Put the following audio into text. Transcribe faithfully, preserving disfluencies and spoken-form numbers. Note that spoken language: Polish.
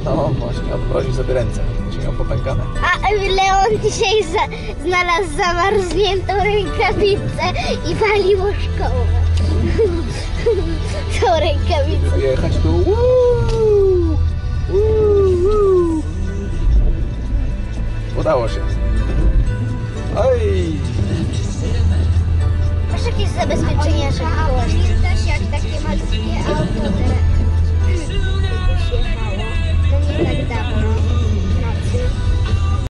No właśnie, odmroził sobie ręce, czy miał popękane. A Leon dzisiaj za, znalazł zamarzniętą rękawicę i waliło szkołę. Tą rękawicę. Żeby jechać tu. Uuu, uuu. Udało się. Oj! Masz jakieś zabezpieczenia, żeby było? Pamiętasz jak takie malutkie auto